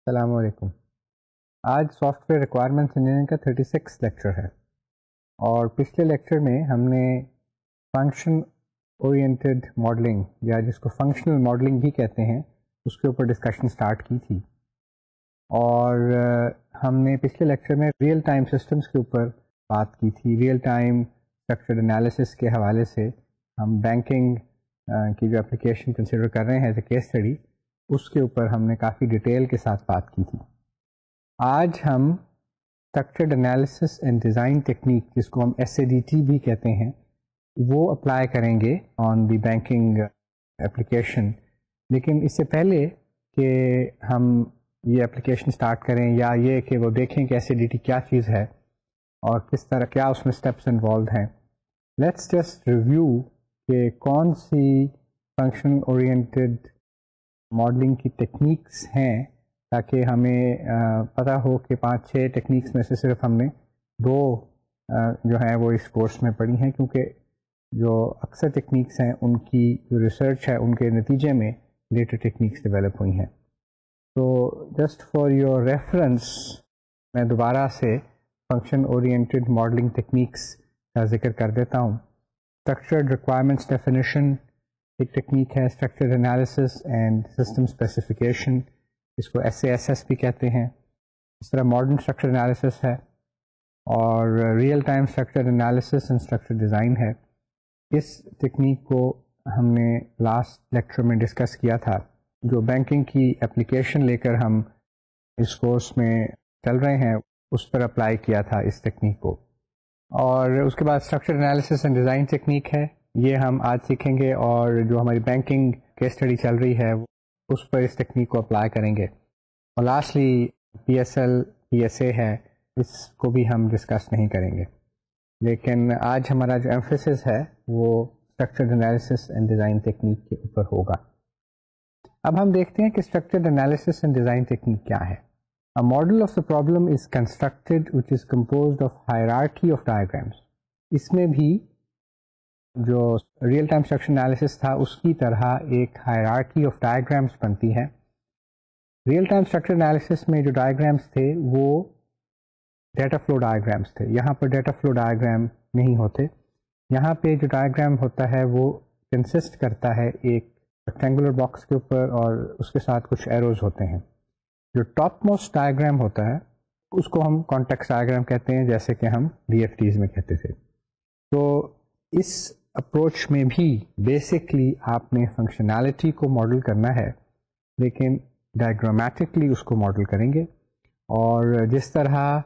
السلام علیکم. آج سافٹ ویئر ریکوائرمنٹس انجینئرنگ کا 36 لیکچر ہے اور پچھلے لیکچر میں ہم نے فنکشن اورینٹیڈ ماڈلنگ یا جس کو فنکشنل ماڈلنگ بھی کہتے ہیں اس کے اوپر ڈسکشن سٹارٹ کی تھی. اور ہم نے پچھلے لیکچر میں ریئل ٹائم سسٹمز کے اوپر بات کی تھی. ریئل ٹائم اسٹرکچرڈ انالیسس کے حوالے سے ہم بینکنگ کی جو اپلیکیشن کنسیڈر کر رہے ہیں ایز اے کیس اسٹڈی اس کے اوپر ہم نے کافی ڈیٹیل کے ساتھ بات کی تھی. آج ہم structured analysis and design technique جس کو ہم SADT بھی کہتے ہیں وہ اپلائی کریں گے آن دی بینکنگ اپلیکیشن. لیکن اس سے پہلے کہ ہم یہ اپلیکیشن سٹارٹ کریں یا یہ کہ وہ دیکھیں کہ SADT کیا چیز ہے اور کس طرح کیا اس میں اسٹیپس انوالوڈ ہیں، لیٹس جسٹ ریویو کہ کون سی فنکشن اورینٹیڈ ماڈلنگ کی ٹیکنیکس ہیں تاکہ ہمیں پتہ ہو کہ 5-6 ٹیکنیکس میں سے صرف ہم نے 2 جو ہیں وہ اس کورس میں پڑھی ہیں، کیونکہ جو اکثر ٹیکنیکس ہیں ان کی جو ریسرچ ہے ان کے نتیجے میں لیٹر ٹیکنیکس ڈیولپ ہوئی ہیں. تو جسٹ فار یور ریفرنس میں دوبارہ سے فنکشن اورینٹیڈ ماڈلنگ ٹیکنیکس کا ذکر کر دیتا ہوں. اسٹرکچرڈ ریکوائرمنٹس ڈیفینیشن ایک ٹیکنیک ہے، structured analysis and system specification اس کو SASS بھی کہتے ہیں. اس طرح ماڈرن اسٹرکچر انالیسس ہے اور real time structure analysis and structure design ہے. اس ٹیکنیک کو ہم نے لاسٹ لیکچر میں ڈسکس کیا تھا. جو بینکنگ کی اپلیکیشن لے کر ہم اس کورس میں چل رہے ہیں اس پر اپلائی کیا تھا اس ٹیکنیک کو. اور اس کے بعد structure analysis and design technique ہے، یہ ہم آج سیکھیں گے. اور جو ہماری بینکنگ کیس اسٹڈی چل رہی ہے اس پر اس ٹیکنیک کو اپلائی کریں گے. اور لاسٹلی PSL PSA ہے، اس کو بھی ہم ڈسکس نہیں کریں گے. لیکن آج ہمارا جو ایمفیسس ہے وہ structured analysis and design technique کے اوپر ہوگا. اب ہم دیکھتے ہیں کہ structured analysis and design technique کیا ہے. A model of the problem is constructed which is composed of hierarchy of diagrams. اس میں بھی جو ریئل ٹائم اسٹرکچر انالیسس تھا اس کی طرح ایک hierarchy of diagrams بنتی ہے. ریئل ٹائم اسٹرکچر انالیسس میں جو ڈائیگرامس تھے وہ ڈیٹا فلو ڈائیگرامس تھے. یہاں پر ڈیٹا فلو ڈائیگرام نہیں ہوتے. یہاں پہ جو ڈائیگرام ہوتا ہے وہ کنسسٹ کرتا ہے ایک ریکٹینگولر باکس کے اوپر اور اس کے ساتھ کچھ ایروز ہوتے ہیں. جو ٹاپ موسٹ ڈائیگرام ہوتا ہے اس کو ہم کانٹیکسٹ ڈائیگرام کہتے ہیں، جیسے کہ ہم DFTs میں کہتے تھے. تو اس اپروچ میں بھی بیسکلی آپ نے فنکشنالٹی کو ماڈل کرنا ہے لیکن ڈائیگرامیٹکلی اس کو ماڈل کریں گے. اور جس طرح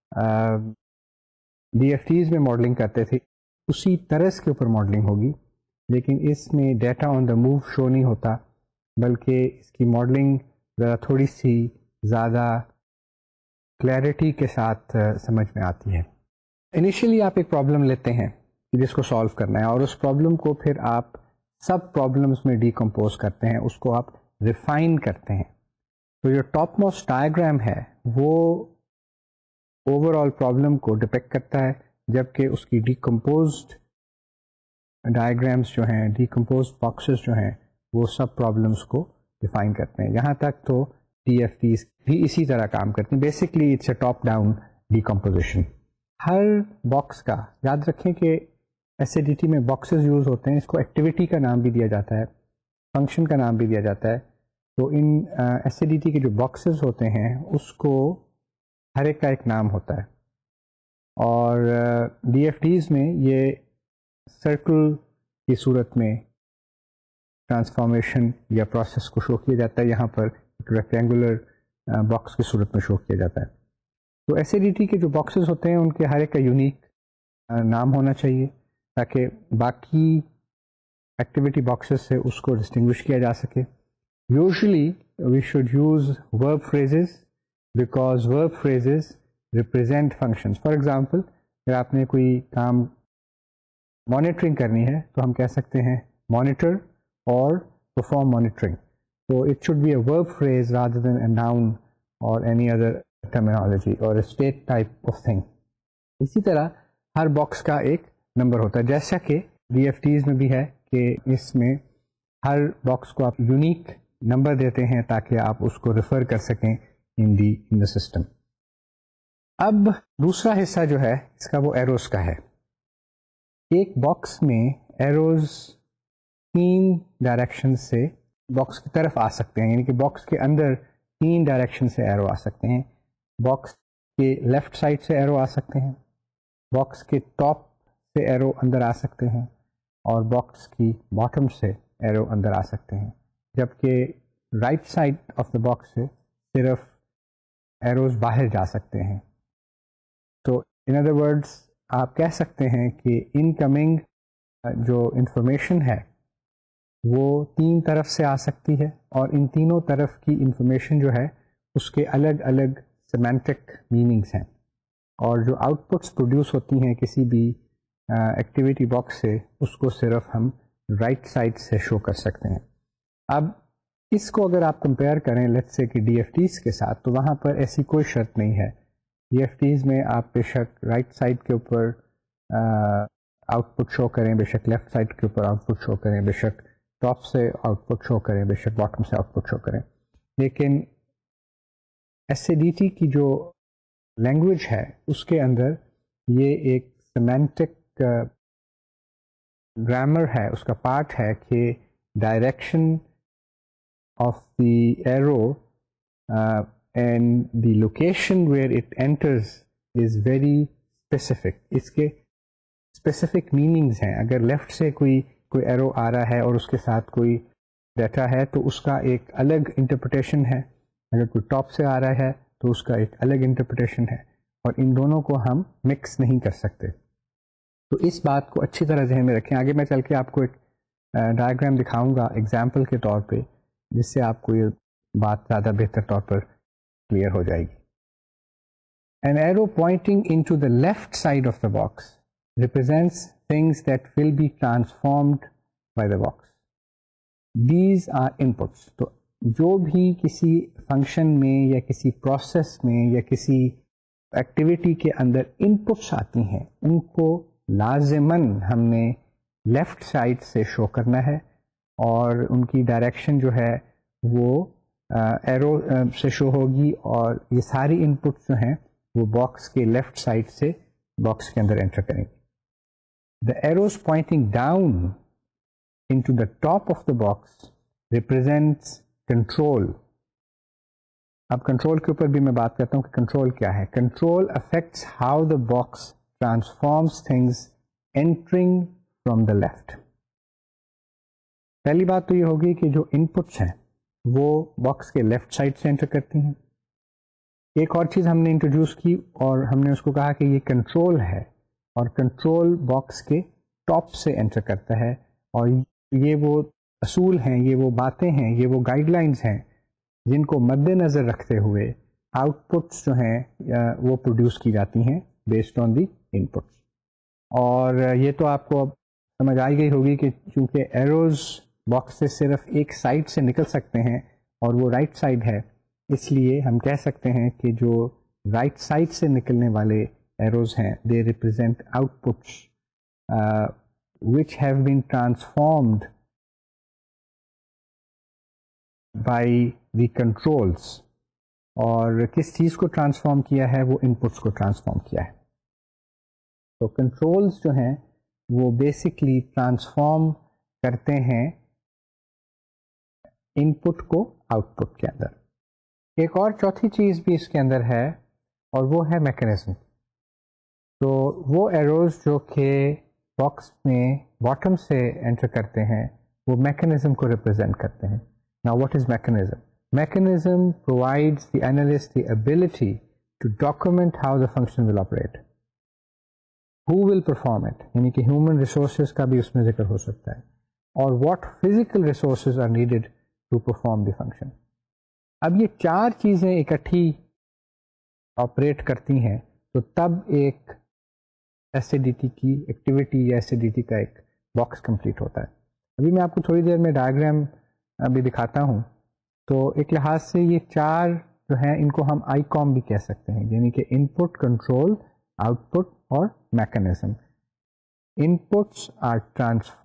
DFTs میں ماڈلنگ کرتے تھے اسی طرز کے اوپر ماڈلنگ ہوگی، لیکن اس میں ڈیٹا آن دا موو شو نہیں ہوتا بلکہ اس کی ماڈلنگ ذرا تھوڑی سی زیادہ کلیئرٹی کے ساتھ سمجھ میں آتی ہے. انیشیلی آپ ایک پرابلم لیتے ہیں جس کو سالو کرنا ہے اور اس پرابلم کو پھر آپ سب پرابلمس میں ڈیکمپوز کرتے ہیں، اس کو آپ ریفائن کرتے ہیں. تو جو ٹاپ موسٹ ڈائیگرام ہے وہ اوور آل پرابلم کو ڈپیکٹ کرتا ہے، جبکہ اس کی ڈیکمپوزڈ ڈائیگرامس جو ہیں، ڈیکمپوزڈ باکسز جو ہیں وہ سب پرابلمس کو ڈیفائن کرتے ہیں. یہاں تک تو DFTs بھی اسی طرح کام کرتے ہیں. Basically it's a top down decomposition. ہر باکس کا یاد رکھیں کہ SADT میں باکسز یوز ہوتے ہیں، اس کو ایکٹیویٹی کا نام بھی دیا جاتا ہے، فنکشن کا نام بھی دیا جاتا ہے. تو ان SADT کے جو باکسز ہوتے ہیں اس کو ہر ایک کا ایک نام ہوتا ہے. اور DFTs میں یہ سرکل کی صورت میں ٹرانسفارمیشن یا پروسیس کو شو کیا جاتا ہے، یہاں پر ایک ریکٹینگولر باکس کی صورت میں شو کیا جاتا ہے. تو SADT کے جو باکسز ہوتے ہیں ان کے ہر ایک کا یونیک نام ہونا چاہیے تاکہ باقی ایکٹیویٹی باکسز سے اس کو ڈسٹنگوش کیا جا سکے. Usually we should use verb phrases because verb phrases represent functions. For example اگر آپ نے کوئی کام مانیٹرنگ کرنی ہے تو ہم کہہ سکتے ہیں monitor or perform monitoring. So it should be a verb phrase rather than a noun or any other terminology or a state type of thing. اسی طرح ہر باکس کا ایک نمبر ہوتا ہے، جیسا کہ DFTs میں بھی ہے کہ اس میں ہر باکس کو آپ یونیک نمبر دیتے ہیں تاکہ آپ اس کو ریفر کر سکیں in the system. اب دوسرا حصہ جو ہے اس کا وہ ایروز کا ہے. ایک باکس میں ایروز 3 ڈائریکشن سے باکس کی طرف آ سکتے ہیں, یعنی کہ باکس کے اندر 3 ڈائریکشن سے ایرو آ سکتے ہیں. باکس کے لیفٹ سائڈ سے ایرو آ سکتے ہیں, باکس کے ٹاپ سے ایرو اندر آ سکتے ہیں, اور باکس کی باٹم سے ایرو اندر آ سکتے ہیں, جبکہ right side of the box سے صرف ایروز باہر جا سکتے ہیں. تو ان ادر ورڈس آپ کہہ سکتے ہیں کہ ان کمنگ جو انفارمیشن ہے وہ 3 طرف سے آ سکتی ہے, اور ان تینوں طرف کی انفارمیشن جو ہے اس کے الگ الگ سیمینٹک میننگس ہیں, اور جو آؤٹ پٹس پروڈیوس ہوتی ہیں کسی بھی ایکٹیویٹی باکس سے اس کو صرف ہم رائٹ سائڈ سے شو کر سکتے ہیں. اب اس کو اگر آپ کمپیئر کریں لیٹس سے کہ ڈی ایف ٹیز کے ساتھ, تو وہاں پر ایسی کوئی شرط نہیں ہے. ڈی ایف ٹیز میں آپ بے شک رائٹ سائڈ کے اوپر آؤٹ پٹ شو کریں, بے شک لیفٹ سائڈ کے اوپر آؤٹ پٹ شو کریں, بے شک ٹاپ سے آؤٹ پٹ شو کریں, بے شک باٹم سے آؤٹ پٹ شو کریں, لیکن ایس اے ڈی ٹی کی جو لینگویج ہے اس کے اندر یہ ایک سیمینٹک گرامر ہے, اس کا پارٹ ہے کہ direction of the arrow and the location where it enters is very specific. اس کے اسپیسیفک میننگز ہیں. اگر لیفٹ سے کوئی ایرو آ رہا ہے اور اس کے ساتھ کوئی ڈیٹا ہے تو اس کا ایک الگ انٹرپریٹیشن ہے, اگر کوئی ٹاپ سے آ رہا ہے تو اس کا ایک الگ انٹرپریٹیشن ہے, اور ان دونوں کو ہم مکس نہیں کر سکتے. تو اس بات کو اچھی طرح ذہن میں رکھیں. آگے میں چل کے آپ کو ایک ڈائیگرام دکھاؤں گا ایگزامپل کے طور پہ, جس سے آپ کو یہ بات زیادہ بہتر طور پر کلیئر ہو جائے گی. An arrow pointing into the left side of the box represents things that will be transformed by the box. These are inputs. تو جو بھی کسی فنکشن میں یا کسی پروسیس میں یا کسی ایکٹیویٹی کے اندر انپٹس آتی ہیں ان کو لازماً ہم نے لیفٹ سائڈ سے شو کرنا ہے, اور ان کی ڈائریکشن جو ہے وہ ایرو سے شو ہوگی, اور یہ ساری انپٹس جو ہیں وہ باکس کے لیفٹ سائڈ سے باکس کے اندر انٹر کریں گے. The arrows pointing down into the top of the box represents control. اب کنٹرول کے اوپر بھی میں بات کرتا ہوں کہ کنٹرول کیا ہے. Control affects how the box transforms things entering from the left. پہلی بات تو یہ ہوگی کہ جو انپٹس ہیں وہ باکس کے لیفٹ سائڈ سے انٹر کرتی ہیں. ایک اور چیز ہم نے انٹروڈیوس کی اور ہم نے اس کو کہا کہ یہ کنٹرول ہے, اور کنٹرول باکس کے ٹاپ سے انٹر کرتا ہے, اور یہ وہ اصول ہیں, یہ وہ باتیں ہیں, یہ وہ گائیڈ لائنز ہیں جن کو مد نظر رکھتے ہوئے آؤٹ پٹس جو ہیں وہ پروڈیوس کی جاتی ہیں بیسڈ آن دی انپٹس. اور یہ تو آپ کو اب سمجھ آئی گئی ہوگی کہ چونکہ ایروز باکس سے صرف ایک سائڈ سے نکل سکتے ہیں اور وہ رائٹ سائڈ ہے, اس لیے ہم کہہ سکتے ہیں کہ جو رائٹ سائڈ سے نکلنے والے ایروز ہیں they represent outputs which have been transformed by the controls. اور کس چیز کو ٹرانسفارم کیا ہے؟ وہ انپٹس کو ٹرانسفارم کیا ہے. تو کنٹرولز جو ہیں وہ بیسکلی ٹرانسفارم کرتے ہیں ان پٹ کو آؤٹ پٹ کے اندر. ایک اور چوتھی چیز بھی اس کے اندر ہے اور وہ ہے میکینزم. تو وہ ایروز جو کہ باکس میں باٹم سے انٹر کرتے ہیں وہ میکینزم کو ریپرزینٹ کرتے ہیں. Now what is mechanism? Mechanism provides the analyst the ability to document how the function will operate. Who will perform it? یعنی کہ human resources کا بھی اس میں ذکر ہو سکتا ہے, اور what physical resources are needed to perform the function. اب یہ 4 چیزیں اکٹھی آپریٹ کرتی ہیں تو تب ایک ایس اے ڈی ٹی کی ایکٹیویٹی یا ایس اے ڈی ٹی کا ایک باکس کمپلیٹ ہوتا ہے. ابھی میں آپ کو تھوڑی دیر میں ڈائیگرام ابھی دکھاتا ہوں. تو ایک لحاظ سے یہ 4 جو ہیں ان کو ہم آئی کام بھی کہہ سکتے ہیں, یعنی کہ ان پٹ, کنٹرول, آؤٹ پٹ اور mechanism. Inputs are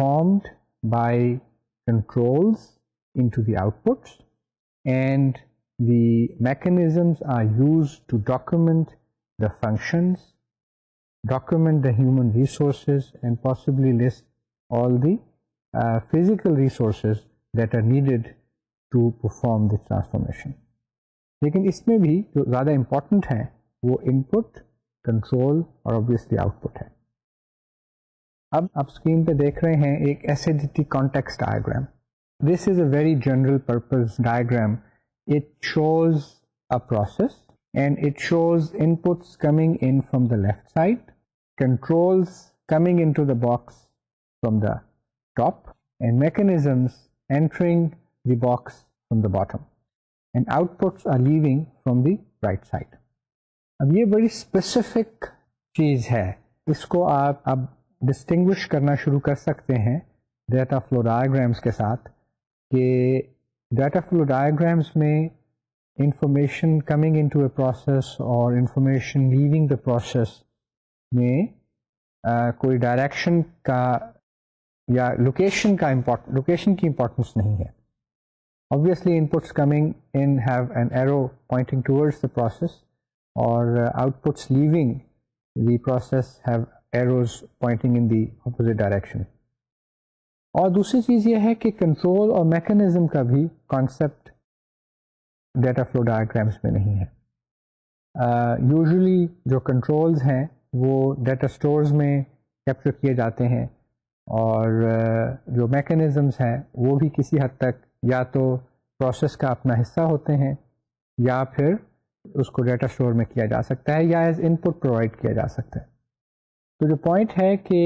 transformed by controls into the outputs, and the mechanisms are used to document the functions, document the human resources, and possibly list all the physical resources that are needed to perform this transformation. لیکن اس میں بھی جو زیادہ important ہیں وہ input, control اور obviously output ہے. اب آپ اسکرین پہ دیکھ رہے ہیں ایک SADT context diagram. This is a very general purpose diagram. It shows a process and it shows inputs coming in from the left side, controls coming into the box from the top, and mechanisms entering the box from the bottom, and outputs are leaving from the right side. اب یہ بڑی specific چیز ہے، اس کو آپ اب distinguish کرنا شروع کر سکتے ہیں ڈیٹا فلو ڈائیگرامس کے ساتھ، کہ ڈیٹا فلو ڈائیگرامس میں information coming into a process اور انفارمیشن لیونگ دا پروسیس میں کوئی ڈائریکشن کا یا لوکیشن کی امپورٹنس نہیں ہے. Obviously inputs coming in have an arrow pointing towards the process, or outputs leaving the process have arrows pointing in the opposite direction. اور دوسری چیز یہ ہے کہ کنٹرول اور میکانزم کا بھی کانسیپٹ ڈیٹا فلو ڈائیگرامس میں نہیں ہے. یوزلی جو کنٹرولز ہیں وہ ڈیٹا اسٹورز میں کیپچر کیے جاتے ہیں، اور جو میکانزمس ہیں وہ بھی کسی حد تک یا تو پروسیس کا اپنا حصہ ہوتے ہیں، یا پھر اس کو ڈیٹا اسٹور میں کیا جا سکتا ہے، یا ایز ان پٹ پرووائڈ کیا جا سکتا ہے. تو جو پوائنٹ ہے کہ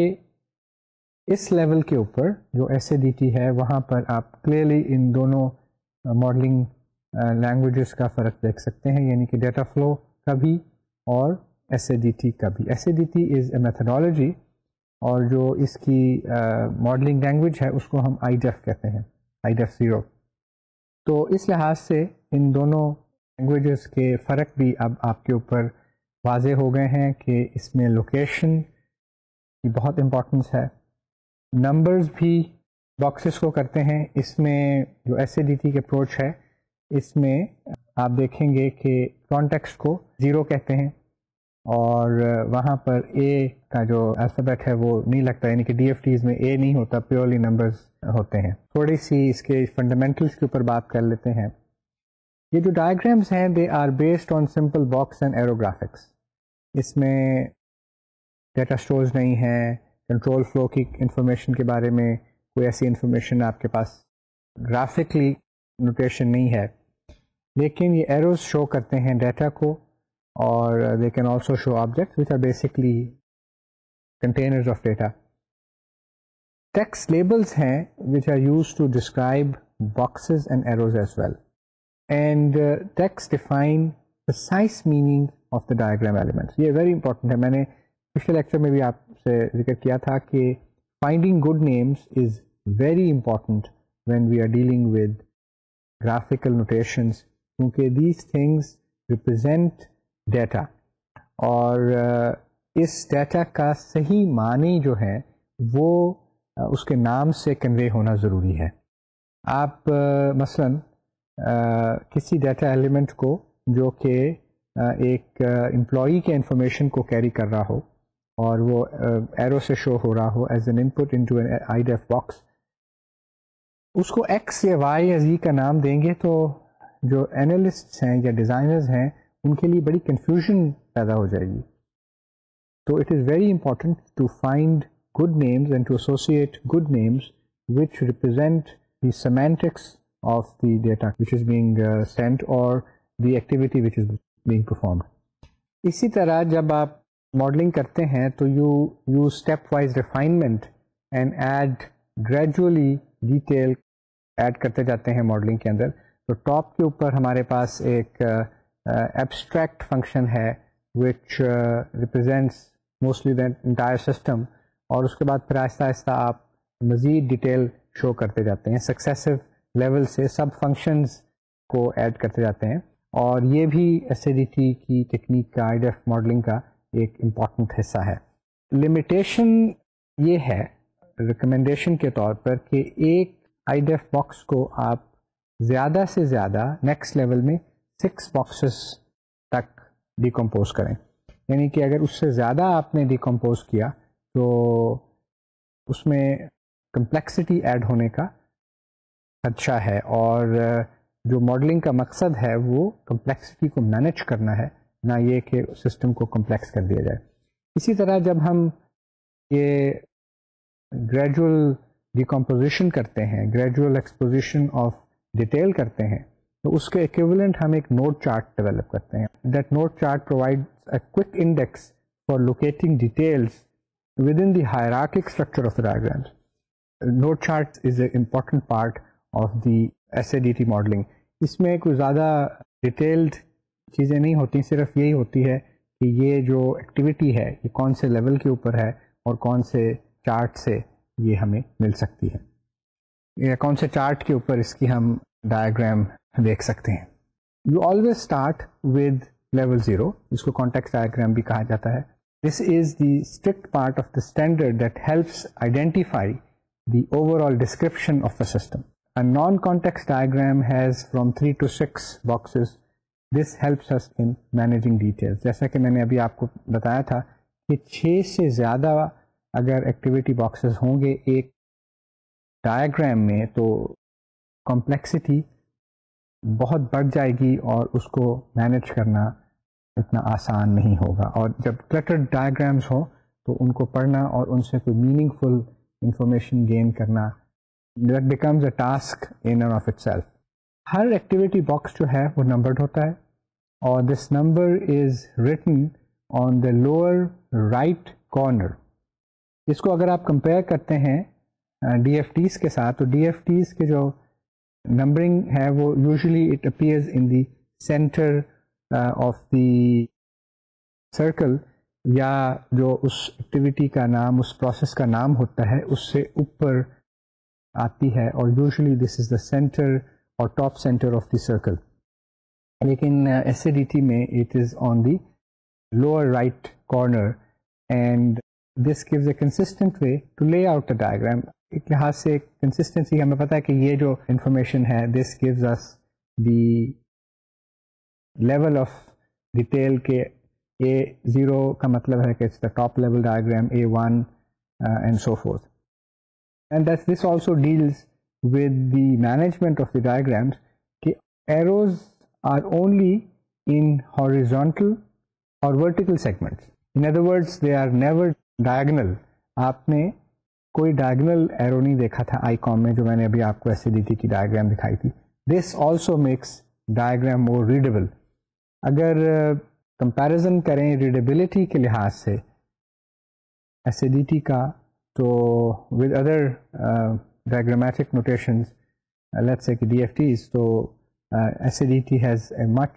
اس لیول کے اوپر جو SADT ہے وہاں پر آپ کلیئرلی ان دونوں ماڈلنگ لینگویجز کا فرق دیکھ سکتے ہیں، یعنی کہ ڈیٹا فلو کا بھی اور SADT کا بھی. SADT از اے میتھڈالوجی، اور جو اس کی ماڈلنگ لینگویج ہے اس کو ہم IDEF کہتے ہیں، IDEF 0. تو اس لحاظ سے ان دونوں لینگویجز کے فرق بھی اب آپ کے اوپر واضح ہو گئے ہیں کہ اس میں لوکیشن کی بہت امپورٹنس ہے. نمبرز بھی باکسز کو کرتے ہیں. اس میں جو SADT کی اپروچ ہے اس میں آپ دیکھیں گے کہ کانٹیکسٹ کو 0 کہتے ہیں، اور وہاں پر A کا جو الفابیٹ ہے وہ نہیں لگتا، یعنی کہ DFTs میں A نہیں ہوتا، پیورلی نمبرز ہوتے ہیں. تھوڑی سی اس کے فنڈامنٹلس کے اوپر بات کر لیتے ہیں. یہ جو ڈائیگرامس ہیں they are based on simple box and arrow graphics. اس میں ڈیٹا اسٹورز نہیں ہیں، کنٹرول فلو کی انفارمیشن کے بارے میں کوئی ایسی انفارمیشن آپ کے پاس گرافکلی نوٹیشن نہیں ہے، لیکن یہ ایروز شو کرتے ہیں ڈیٹا کو، اور they can also show objects which are basically containers of data. Text labels ہیں which are used to describe boxes and arrows as well. And text define precise meaning of the diagram elements. یہ very important ہے. میں نے پچھلے lecture میں بھی آپ سے ذکر کیا تھا کہ finding good names is very important when we are dealing with graphical notations, کیونکہ these things represent ڈیٹا، اور اس ڈیٹا کا صحیح معنی جو ہے وہ اس کے نام سے کنوے ہونا ضروری ہے. آپ مثلا کسی ڈیٹا ایلیمنٹ کو جو کہ ایک امپلائی کے انفارمیشن کو کیری کر رہا ہو اور وہ ایرو سے شو ہو رہا ہو as an input into an IDEF box, اس کو X یا Y یا Z کا نام دیں گے تو جو اینالسٹس ہیں یا ڈیزائنرز ہیں ان کے لیے بڑی کنفیوژن پیدا ہو جائے گی. تو it is very important to find good names and to associate good names which represent the semantics of the data which is being sent or the activity which is being performed. اسی طرح جب آپ modelling کرتے ہیں تو you use stepwise refinement and add gradually detail add کرتے جاتے ہیں ماڈلنگ کے اندر. تو ٹاپ کے اوپر ہمارے پاس ایک ایبسٹریکٹ فنکشن ہے which represents mostly the entire system, اور اس کے بعد پھر آہستہ آہستہ آپ مزید ڈیٹیل شو کرتے جاتے ہیں، سکسیسو لیول سے سب فنکشنز کو ایڈ کرتے جاتے ہیں، اور یہ بھی SADT کی ٹیکنیک کا IDEF ماڈلنگ کا ایک امپورٹنٹ حصہ ہے. لمیٹیشن یہ ہے ریکمنڈیشن کے طور پر کہ ایک IDEF باکس کو آپ زیادہ سے زیادہ نیکسٹ لیول میں 6 باکسز تک ڈیکمپوز کریں. یعنی کہ اگر اس سے زیادہ آپ نے ڈیکمپوز کیا تو اس میں کمپلیکسٹی ایڈ ہونے کا خدشہ ہے, اور جو ماڈلنگ کا مقصد ہے وہ کمپلیکسٹی کو مینیج کرنا ہے, نہ یہ کہ سسٹم کو کمپلیکس کر دیا جائے. اسی طرح جب ہم یہ گریجول ڈیکمپوزیشن کرتے ہیں, گریجول ایکسپوزیشن آف ڈیٹیل کرتے ہیں, تو اس کے ایکویولنٹ ہم ایک نوڈ چارٹ ڈیولپ کرتے ہیں. That node chart provide a quick index for locating details within the hierarchic structure of the diagrams. Node chart is an important part of the SADT modeling. اس میں کوئی زیادہ detailed چیزیں نہیں ہوتی, صرف یہی ہوتی ہے کہ یہ جو ایکٹیویٹی ہے یہ کون سے لیول کے اوپر ہے اور کون سے چارٹ سے یہ ہمیں مل سکتی ہے, یا کون سے چارٹ کے اوپر اس کی ہم ڈائیگرام دیکھ سکتے ہیں. You always start with level 0, اس کو کانٹیکسٹ ڈائیگرام بھی کہا جاتا ہے. This is the strict part of the standard that helps identify the overall description of the system. A non-context diagram has from 3 to 6 boxes. This helps us in managing details. جیسا کہ میں نے ابھی آپ کو بتایا تھا کہ 6 سے زیادہ اگر ایکٹیویٹی باکسز ہوں گے ایک ڈائیگرام میں تو کمپلیکسٹی بہت بڑھ جائے گی اور اس کو مینیج کرنا اتنا آسان نہیں ہوگا. اور جب کلٹرڈ ڈائیگرامس ہوں تو ان کو پڑھنا اور ان سے کوئی میننگ فل انفارمیشن گین کرنا that becomes a task in and of itself. ہر ایکٹیویٹی باکس جو ہے وہ نمبرڈ ہوتا ہے, اور this number is written on the lower right corner. اس کو اگر آپ کمپیئر کرتے ہیں ڈی ایف ٹیز کے ساتھ, تو ڈی ایف ٹیز کے جو نمبرنگ ہے وہ usually it appears in the centre of the circle, یا جو اس ایکٹیویٹی کا نام, اس پروسیس کا نام ہوتا ہے اس سے اوپر آتی ہے, اور usually this is the centre or top centre of the circle. لیکن ایس اے ڈی ٹی میں it is on the lower right corner, and this gives a consistent way to lay out the diagram. ایک لحاظ سے consistency ہمیں پتہ ہے کہ یہ جو انفارمیشن ہے this gives us the level of detail کے A0 کا مطلب ہے کہ it's the top level diagram, A1 and so forth. And this also deals with the management of the diagrams کہ arrows are only in horizontal or vertical segments. In other words they are never diagonal. آپ نے کوئی diagonal arrow نہیں دیکھا تھا icon میں جو میں نے ابھی آپ کو ایس سی ڈی ٹی کی ڈائیگرام دکھائی تھی. This also makes diagram more readable. اگر کمپیریزن کریں ریڈیبلٹی کے لحاظ سے ایس سی ڈی ٹی کا, تو with other diagrammatic notations let's say D F ایف ٹیز, تو S C D T has a much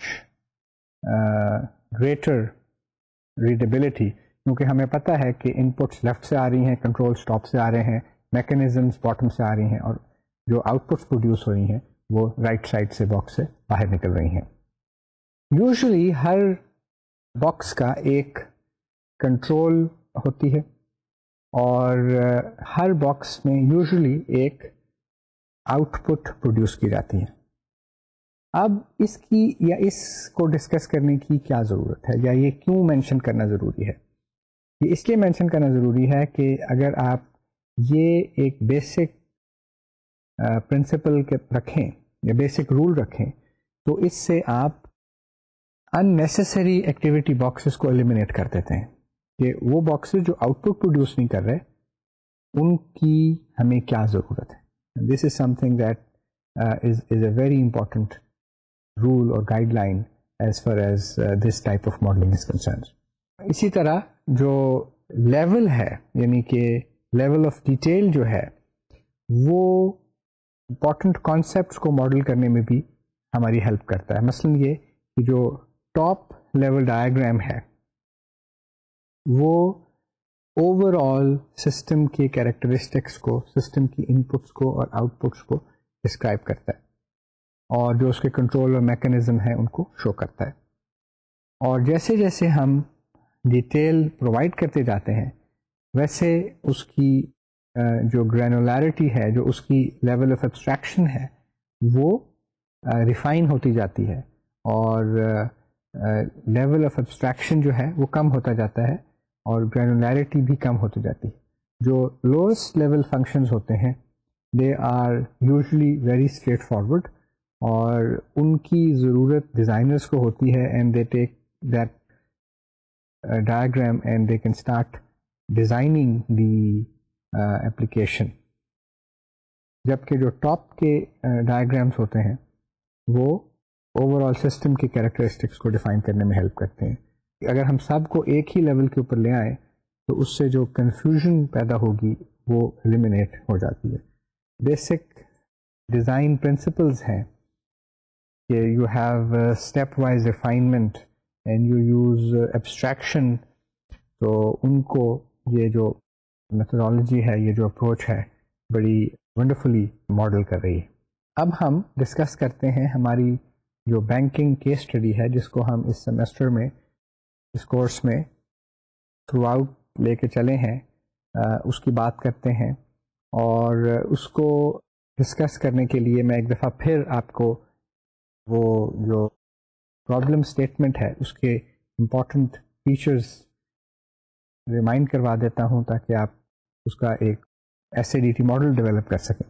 greater readability, کیونکہ ہمیں پتہ ہے کہ ان پٹس لیفٹ سے آ رہی ہیں, کنٹرول اسٹاپ سے آ رہے ہیں, میکینزمس باٹم سے آ رہی ہیں, اور جو آؤٹ پٹس پروڈیوس ہو رہی ہیں وہ رائٹ سائڈ سے باکس سے باہر نکل رہی ہیں. یوزلی ہر باکس کا ایک کنٹرول ہوتی ہے, اور ہر باکس میں یوزلی ایک آؤٹ پٹ پروڈیوس کی جاتی ہے. اب اس کی یا اس کو ڈسکس کرنے کی کیا ضرورت ہے, یا یہ کیوں مینشن کرنا ضروری ہے؟ یہ اس لیے مینشن کرنا ضروری ہے کہ اگر آپ یہ ایک بیسک پرنسپل رکھیں یا بیسک رول رکھیں تو اس سے آپ ان نیسیسری ایکٹیویٹی باکسز کو ایلیمینیٹ کر دیتے ہیں, کہ وہ باکسز جو آؤٹ پٹ پروڈیوس نہیں کر رہے ان کی ہمیں کیا ضرورت ہے. This is something that is a very important rule or guideline as far as this type of modelling is concerned. اسی طرح جو لیول ہے, یعنی کہ لیول آف ڈیٹیل جو ہے, وہ امپورٹنٹ کانسیپٹس کو ماڈل کرنے میں بھی ہماری ہیلپ کرتا ہے. مثلا یہ کہ جو ٹاپ لیول ڈائیگرام ہے وہ اوور آل سسٹم کے کیریکٹرسٹکس کو, سسٹم کی ان پٹس کو اور آؤٹ پٹس کو ڈسکرائب کرتا ہے, اور جو اس کے کنٹرول اور میکینزم ہے ان کو شو کرتا ہے. اور جیسے جیسے ہم ڈیٹیل پرووائڈ کرتے جاتے ہیں ویسے اس کی جو گرینولیرٹی ہے, جو اس کی لیول آف ایبسٹریکشن ہے, وہ ریفائن ہوتی جاتی ہے, اور لیول آف ایبسٹریکشن جو ہے وہ کم ہوتا جاتا ہے اور گرینولیرٹی بھی کم ہوتی جاتی ہے. جو لوئسٹ لیول فنکشنز ہوتے ہیں they are usually very straightforward اور ان کی ضرورت ڈیزائنرس کو ہوتی ہے and they take that diagram and they can start designing the application. جبکہ جو ٹاپ کے ڈائیگرامس ہوتے ہیں وہ اوور آل سسٹم کی کیریکٹرسٹکس کو ڈیفائن کرنے میں ہیلپ کرتے ہیں. اگر ہم سب کو ایک ہی لیول کے اوپر لے آئیں تو اس سے جو کنفیوژن پیدا ہوگی وہ ایلیمینیٹ ہو جاتی ہے. بیسک ڈیزائن پرنسپلز ہیں کہ you have stepwise refinement and you use abstraction. تو ان کو یہ جو میتھڈالوجی ہے, یہ جو اپروچ ہے, بڑی ونڈرفلی ماڈل کر رہی ہے. اب ہم ڈسکس کرتے ہیں ہماری جو بینکنگ کیس اسٹڈی ہے جس کو ہم اس سیمسٹر میں اس کورس میں تھرو آؤٹ لے کے چلے ہیں, اس کی بات کرتے ہیں. اور اس کو ڈسکس کرنے کے لیے میں ایک دفعہ پھر آپ کو وہ جو پرابلم اسٹیٹمنٹ ہے اس کے امپورٹنٹ فیچرز ریمائنڈ کروا دیتا ہوں تاکہ آپ اس کا ایک S A D T model develop کر سکیں.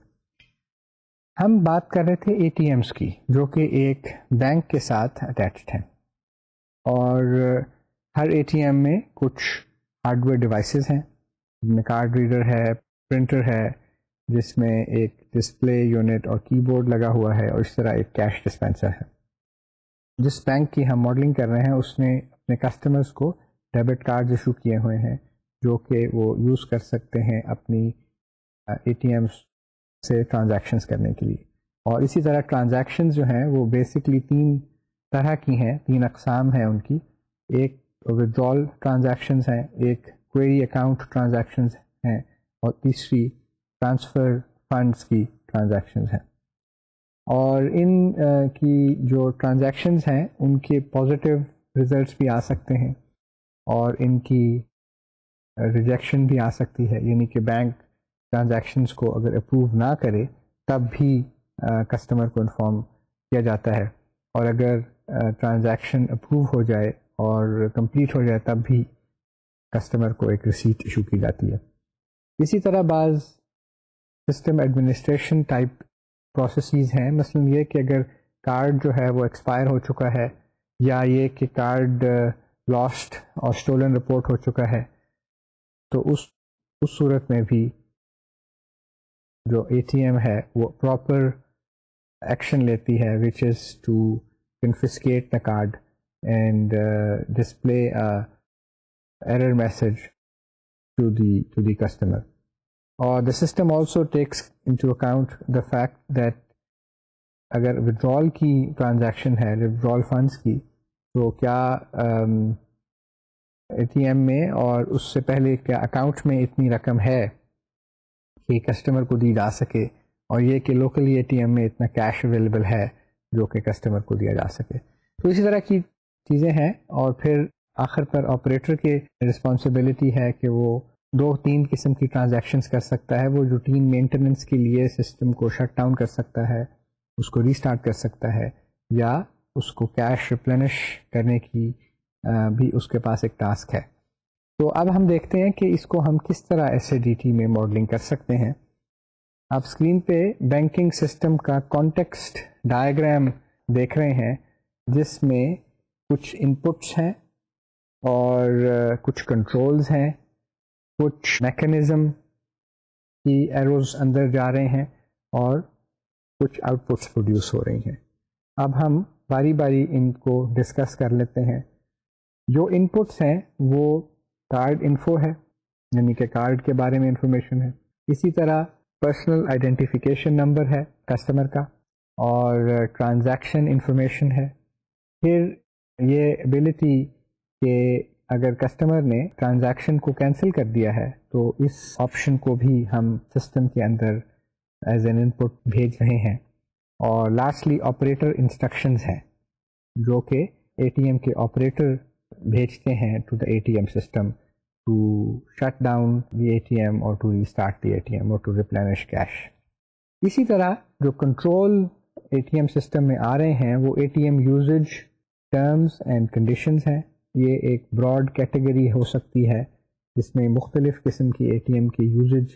ہم بات کر رہے تھے اے ٹی ایمس کی جو کہ ایک بینک کے ساتھ اٹیچڈ ہیں, اور ہر اے ٹی ایم میں کچھ ہارڈ ویئر ڈیوائسیز ہیں جن میں کارڈ ریڈر ہے, پرنٹر ہے جس میں ایک ڈسپلے یونٹ اور کی بورڈ لگا ہوا ہے, اور اس طرح ایک کیش ڈسپینسر ہے. جس بینک کی ہم ماڈلنگ کر رہے ہیں اس نے اپنے کسٹمرز کو ڈیبٹ کارڈ ایشو کیے ہوئے ہیں جو کہ وہ یوز کر سکتے ہیں اپنی اے ٹی ایم سے ٹرانزیکشنز کرنے کے لیے. اور اسی طرح ٹرانزیکشنز جو ہیں وہ بیسکلی 3 طرح کی ہیں, 3 اقسام ہیں ان کی. ایک ودرال ٹرانزیکشنز ہیں, ایک کوئری اکاؤنٹ ٹرانزیکشنز ہیں, اور تیسری ٹرانسفر فنڈز کی ٹرانزیکشنز ہیں. اور ان کی جو ٹرانزیکشنز ہیں ان کے پازیٹیو ریزلٹس بھی آ سکتے ہیں اور ان کی ریجیکشن بھی آ سکتی ہے, یعنی کہ بینک ٹرانزیکشنز کو اگر اپروو نہ کرے تب بھی کسٹمر کو انفارم کیا جاتا ہے, اور اگر ٹرانزیکشن اپروو ہو جائے اور کمپلیٹ ہو جائے تب بھی کسٹمر کو ایک ریسیٹ ایشو کی جاتی ہے. اسی طرح بعض سسٹم ایڈمنسٹریشن ٹائپ پروسیسز ہیں, مثلا یہ کہ اگر کارڈ جو ہے وہ ایکسپائر ہو چکا ہے یا یہ کہ card lost or stolen report ہو چکا ہے, تو اس صورت میں بھی جو اے ٹی ایم ہے وہ پراپر ایکشن لیتی ہے which is to confiscate the card and display error message to the customer. اور the system also takes into account the fact that اگر withdrawal کی ٹرانزیکشن ہے, withdrawal funds کی, تو کیا اے ٹی ایم میں اور اس سے پہلے کیا اکاؤنٹ میں اتنی رقم ہے کہ کسٹمر کو دی جا سکے, اور یہ کہ لوکلی اے ٹی ایم میں اتنا کیش اویلیبل ہے جو کہ کسٹمر کو دیا جا سکے. تو اسی طرح کی چیزیں ہیں. اور پھر آخر پر آپریٹر کی رسپانسبلٹی ہے کہ وہ 2-3 قسم کی ٹرانزیکشنز کر سکتا ہے. وہ روٹین مینٹیننس کے لیے سسٹم کو شٹ ڈاؤن کر سکتا ہے, اس کو ریسٹارٹ کر سکتا ہے, یا اس کو کیش ریپلینش کرنے کی بھی اس کے پاس ایک ٹاسک ہے. تو اب ہم دیکھتے ہیں کہ اس کو ہم کس طرح ایس اے ڈی ٹی میں ماڈلنگ کر سکتے ہیں. آپ اسکرین پہ بینکنگ سسٹم کا کانٹیکسٹ ڈائیگرام دیکھ رہے ہیں جس میں کچھ ان پٹس ہیں اور کچھ کنٹرولز ہیں, کچھ میکانزم کی ایروز اندر جا رہے ہیں اور کچھ آؤٹ پٹس پروڈیوس ہو رہی ہیں. اب ہم باری باری ان کو ڈسکس کر لیتے ہیں. جو ان پٹس ہیں وہ کارڈ انفو ہے, یعنی کہ کارڈ کے بارے میں انفارمیشن ہے. اسی طرح پرسنل آئیڈینٹیفیکیشن نمبر ہے کسٹمر کا, اور ٹرانزیکشن انفارمیشن ہے. پھر یہ ایبلٹی کہ اگر کسٹمر نے ٹرانزیکشن کو کینسل کر دیا ہے تو اس آپشن کو بھی ہم سسٹم کے اندر ایز این ان پٹ بھیج رہے ہیں. اور لاسٹلی آپریٹر انسٹرکشنز ہیں جو کہ اے ٹی ایم کے آپریٹر بھیجتے ہیں to the A T M system to shut down the A T M or to restart the A T M or to replenish cash. اسی طرح جو control A T M system میں آ رہے ہیں وہ A T M usage terms and conditions ہیں. یہ ایک براڈ کیٹیگری ہو سکتی ہے جس میں مختلف قسم کی اے ٹی ایم کی یوزج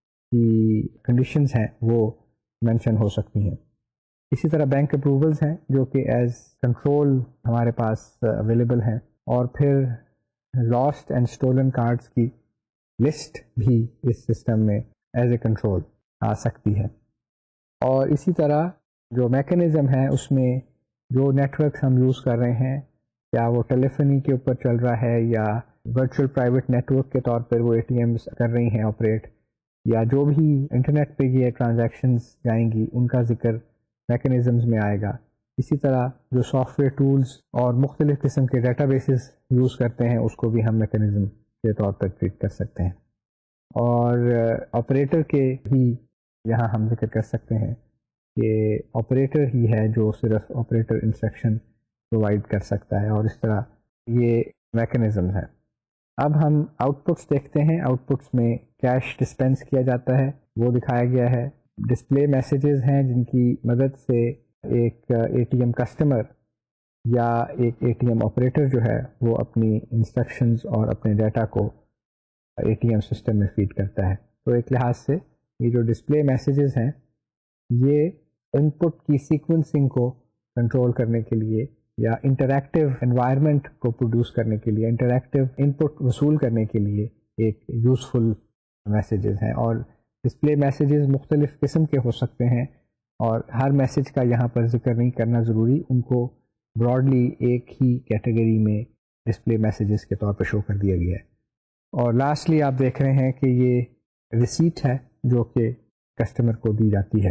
کی کنڈیشنز ہیں وہ مینشن ہو سکتی ہیں. اسی طرح بینک اپروولز ہیں جو کہ ایز کنٹرول ہمارے پاس اویلیبل ہیں, اور پھر لاسٹ اینڈ اسٹولن کارڈز کی لسٹ بھی اس سسٹم میں ایز اے کنٹرول آ سکتی ہے. اور اسی طرح جو میکینزم ہے اس میں جو نیٹ ورکس ہم یوز کر رہے ہیں, کیا وہ ٹیلی فونی کے اوپر چل رہا ہے یا ورچوئل پرائیویٹ نیٹ ورک کے طور پر وہ اے ٹی ایمز کر رہی ہیں آپریٹ, یا جو بھی انٹرنیٹ پہ یہ ٹرانزیکشنز جائیں گی ان کا ذکر میکینزمز میں آئے گا. اسی طرح جو سافٹ ویئر ٹولز اور مختلف قسم کے ڈیٹا بیسز یوز کرتے ہیں اس کو بھی ہم میکینزم کے طور پر ٹریٹ کر سکتے ہیں. اور آپریٹر کے بھی یہاں ہم ذکر کر سکتے ہیں کہ آپریٹر ہی ہے جو صرف آپریٹر انسٹرکشن پرووائڈ کر سکتا ہے, اور اس طرح یہ میکینزم ہے. اب ہم آؤٹ پٹس دیکھتے ہیں. آؤٹ پٹس میں کیش ڈسپینس کیا جاتا ہے وہ دکھایا گیا ہے. ڈسپلے میسیجز ہیں جن کی مدد سے ایک اے ٹی ایم کسٹمر یا ایک اے ٹی ایم آپریٹر جو ہے وہ اپنی انسٹرکشنز اور اپنے ڈیٹا کو اے ٹی ایم سسٹم میں فیڈ کرتا ہے. تو ایک لحاظ سے یہ جو ڈسپلے میسیجز ہیں یہ ان پٹ کی سیکوینسنگ کو کنٹرول کرنے کے لیے یا انٹریکٹیو انوائرمنٹ کو پروڈیوس کرنے کے لیے, انٹریکٹیو ان پٹ وصول کرنے کے لیے ایک یوزفل میسیجز ہیں. اور ڈسپلے میسیجز مختلف قسم کے ہو سکتے ہیں اور ہر میسیج کا یہاں پر ذکر نہیں کرنا ضروری, ان کو براڈلی ایک ہی کیٹیگری میں ڈسپلے میسیجز کے طور پر شو کر دیا گیا ہے. اور لاسٹلی آپ دیکھ رہے ہیں کہ یہ ریسیٹ ہے جو کہ کسٹمر کو دی جاتی ہے,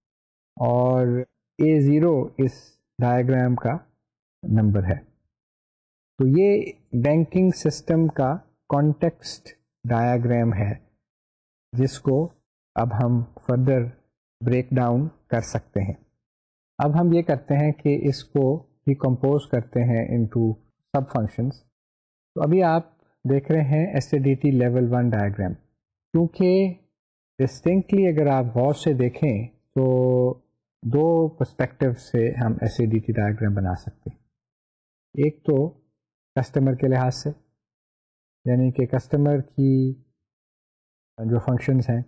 اور A0 اس ڈائیگرام کا نمبر ہے. تو یہ بینکنگ سسٹم کا کانٹیکسٹ ڈائیگرام ہے جس کو اب ہم فردر بریک ڈاؤن کر سکتے ہیں. اب ہم یہ کرتے ہیں کہ اس کو ڈیکمپوز کرتے ہیں انٹو سب فنکشنز. تو ابھی آپ دیکھ رہے ہیں S A D T level 1 diagram. کیونکہ ڈسٹنکٹلی اگر آپ غور سے دیکھیں تو دو پرسپیکٹیو سے ہم S A D T diagram بنا سکتے ہیں. ایک تو کسٹمر کے لحاظ سے, یعنی کہ کسٹمر کی جو فنکشنز ہیں,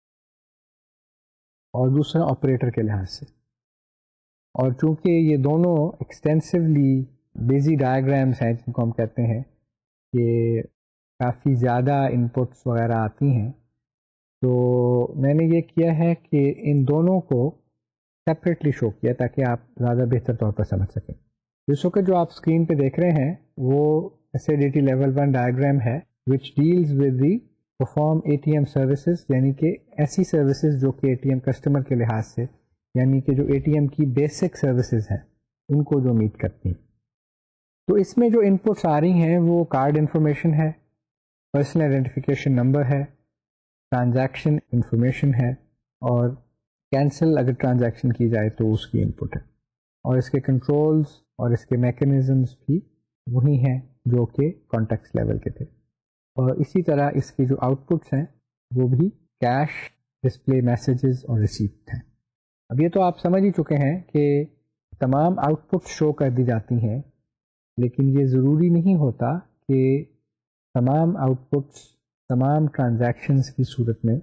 اور دوسرا آپریٹر کے لحاظ سے. اور چونکہ یہ دونوں ایکسٹینسولی بیزی ڈائیگرامس ہیں جن کو ہم کہتے ہیں کہ کافی زیادہ انپٹس وغیرہ آتی ہیں, تو میں نے یہ کیا ہے کہ ان دونوں کو سیپریٹلی شو کیا تاکہ آپ زیادہ بہتر طور پر سمجھ سکیں. اس وقت جو آپ اسکرین پہ دیکھ رہے ہیں وہ S A D T level 1 diagram ہے which deals with the perform A T M services, یعنی کہ ایسی سروسز جو کہ اے ٹی ایم کسٹمر کے لحاظ سے, یعنی کہ جو اے ٹی ایم کی بیسک سروسز ہیں ان کو جو میٹ کرتی ہیں. تو اس میں جو انپٹس آ رہی ہیں وہ کارڈ انفارمیشن ہے, پرسنل آئیڈینٹیفیکیشن نمبر ہے, ٹرانزیکشن انفارمیشن ہے, اور کینسل اگر ٹرانزیکشن کی جائے تو اس کی انپٹ ہے. اور اس کے کنٹرولز اور اس کے میکینزمز بھی وہی ہیں جو کہ کانٹیکسٹ لیول کے تھے. اور اسی طرح اس کی جو آؤٹ پٹس ہیں وہ بھی کیش, ڈسپلے میسیجز اور ریسیپٹ ہیں. اب یہ تو آپ سمجھ ہی چکے ہیں کہ تمام آؤٹ پٹس شو کر دی جاتی ہیں, لیکن یہ ضروری نہیں ہوتا کہ تمام آؤٹ پٹس تمام ٹرانزیکشنز کی صورت میں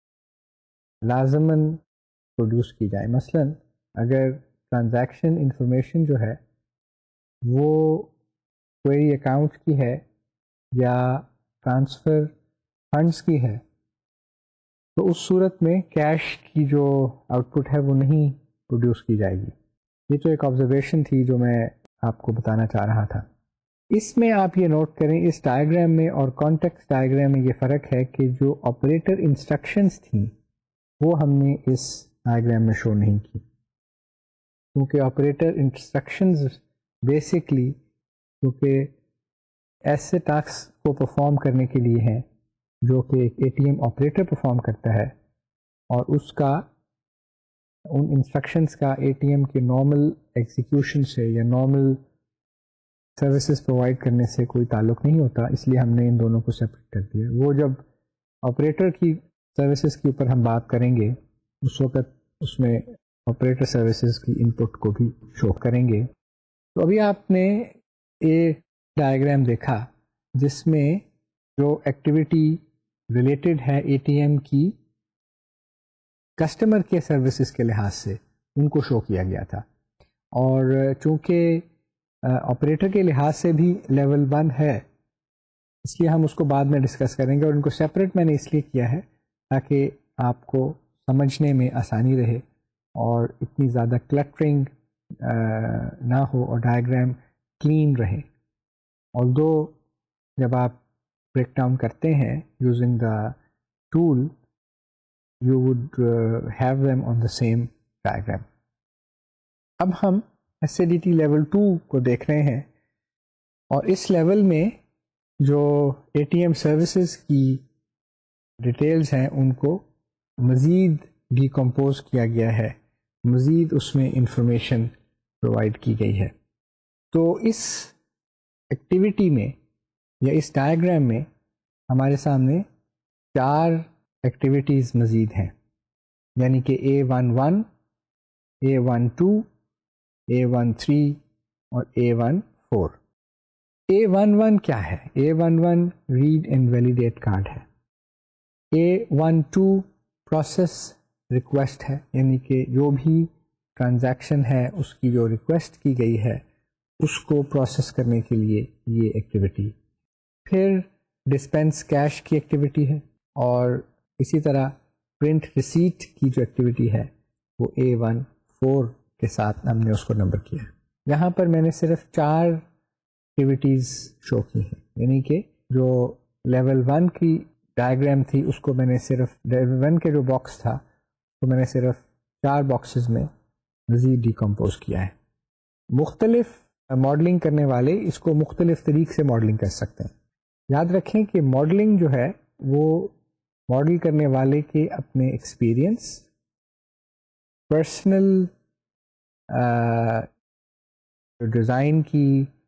لازماً پروڈیوس کی جائے. مثلا اگر ٹرانزیکشن انفارمیشن جو ہے وہ کوئی اکاؤنٹ کی ہے یا ٹرانسفر فنڈز کی ہے, تو اس صورت میں کیش کی جو آؤٹ پٹ ہے وہ نہیں پروڈیوس کی جائے گی. یہ تو ایک آبزرویشن تھی جو میں آپ کو بتانا چاہ رہا تھا. اس میں آپ یہ نوٹ کریں اس ڈائیگرام میں اور کانٹیکسٹ ڈائیگرام میں یہ فرق ہے کہ جو آپریٹر انسٹرکشنز تھیں وہ ہم نے اس ڈائیگرام میں شو نہیں کی, کیونکہ آپریٹر انسٹرکشنز بیسکلی کیونکہ ایسے ٹاسک کو پرفارم کرنے کے لیے ہیں جو کہ ایک A T M operator perform کرتا ہے, اور اس کا ان انسٹرکشنز کا اے ٹی ایم کے نارمل ایگزیکیوشن سے یا نارمل سروسز پرووائڈ کرنے سے کوئی تعلق نہیں ہوتا. اس لیے ہم نے ان دونوں کو سیپریٹ کر دیا. وہ جب آپریٹر کی سروسز کے اوپر ہم بات کریں گے اس وقت اس میں آپریٹر سروسز کی انپٹ کو بھی شو کریں گے. تو ابھی آپ نے ایک ڈائیگرام دیکھا جس میں جو ایکٹیویٹی ریلیٹڈ ہے اے ٹی ایم کی کسٹمر کے سروسز کے لحاظ سے ان کو شو کیا گیا تھا. اور چونکہ آپریٹر کے لحاظ سے بھی لیول 1 ہے اس لیے ہم اس کو بعد میں ڈسکس کریں گے, اور ان کو سیپریٹ میں نے اس لیے کیا ہے تاکہ آپ کو سمجھنے میں آسانی رہے اور اتنی زیادہ کلٹرنگ نہ ہو اور ڈائیگرام کلین رہے. آلدو جب آپ بریک ڈاؤن کرتے ہیں using the tool you would have them on the same diagram. اب ہم acidity level 2 کو دیکھ رہے ہیں, اور اس لیول میں جو اے ٹی ایم سروسز کی ڈیٹیلز ہیں ان کو مزید ڈیکمپوز کیا گیا ہے, مزید اس میں انفارمیشن پرووائڈ کی گئی ہے. تو اس ایکٹیویٹی میں یا اس ڈائیگرام میں ہمارے سامنے 4 ایکٹیویٹیز مزید ہیں, یعنی کہ A11, A12, A13 اور A14. A11 کیا ہے؟ A11 red and validate card ہے. A12 پروسیس ریکویسٹ ہے, یعنی کہ جو بھی ٹرانزیکشن ہے اس کی جو ریکویسٹ کی گئی ہے اس کو پروسیس کرنے کے لیے یہ ایکٹیویٹی. پھر ڈسپینس کیش کی ایکٹیویٹی ہے, اور اسی طرح پرنٹ ریسیٹ کی جو ایکٹیویٹی ہے وہ A14 کے ساتھ ہم نے اس کو نمبر کیا ہے. یہاں پر میں نے صرف 4 ایکٹیویٹیز شو کی ہیں, یعنی کہ جو لیول 1 کی ڈائیگرام تھی اس کو میں نے صرف لیول 1 کے جو باکس تھا تو میں نے صرف 4 باکسز میں مزید ڈیکمپوز کیا ہے. مختلف ماڈلنگ کرنے والے اس کو مختلف طریق سے ماڈلنگ کر سکتے ہیں. یاد رکھیں کہ ماڈلنگ جو ہے وہ ماڈل کرنے والے کے اپنے ایکسپیرئنس, پرسنل ڈیزائن کی